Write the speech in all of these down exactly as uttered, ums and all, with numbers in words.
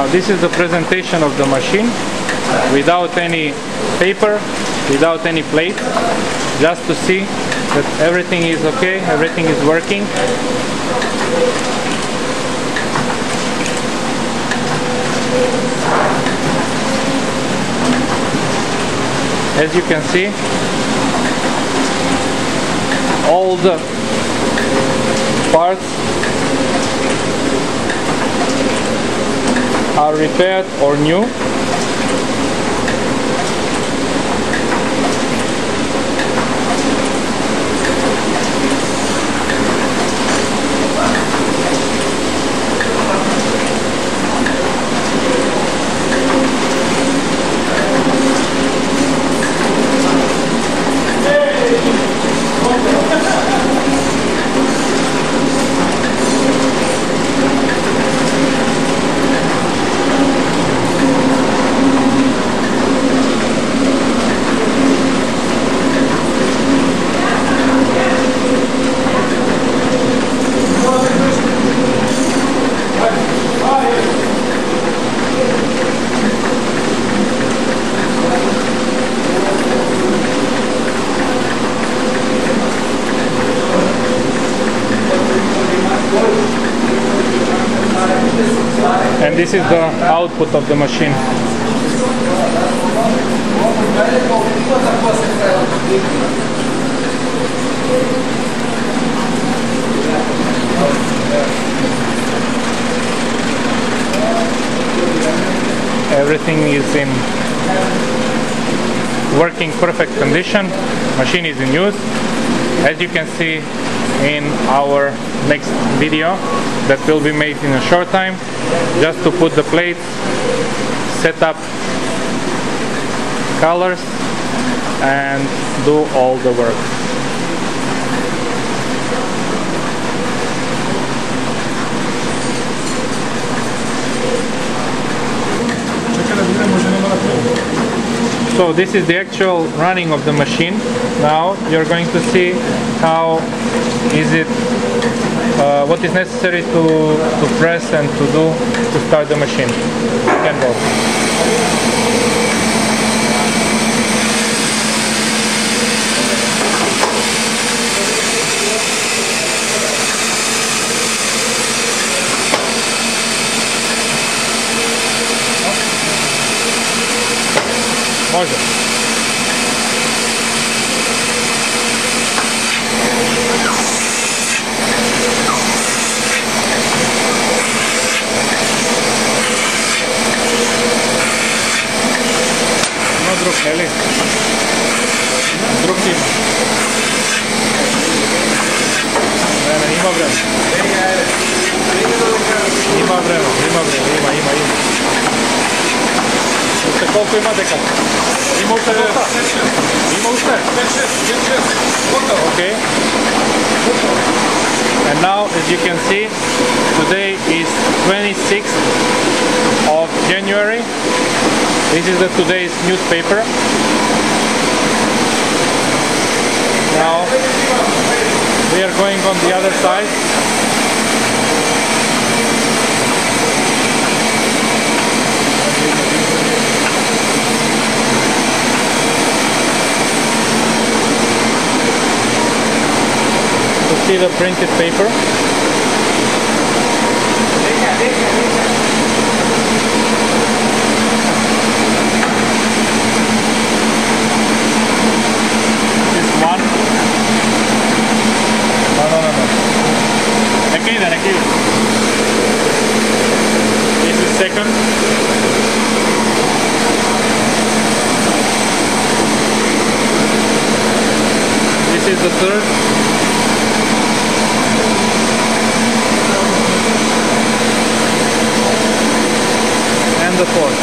Now this is the presentation of the machine without any paper, without any plate, just to see that everything is okay, everything is working. As you can see, all the parts are repaired or new. And this is the output of the machine. Everything is in working perfect condition. Machine is in use. As you can see in our next video that will be made in a short time, just to put the plates, set up colors and do all the work. So this is the actual running of the machine. Now you're going to see how is it, uh, what is necessary to, to press and to do to start the machine. You can go. Može. Ima drug, Eli? Drug ima. Ne, ne, ima vremena. Ima vremena, ima vremena, ima, ima, ima. Ušte koliko ima dekad? Ima ušte dosta? Ima ušte? Okay. And now, as you can see, today is twenty-sixth of January. This is the today's newspaper. Now, we are going on the other side. See the printed paper. This is one. No, no, no, no. Aquí, then, aquí. This is second. This is the third. The fourth.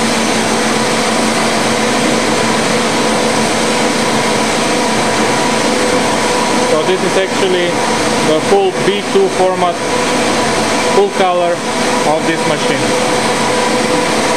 So this is actually the full B two format, full color of this machine.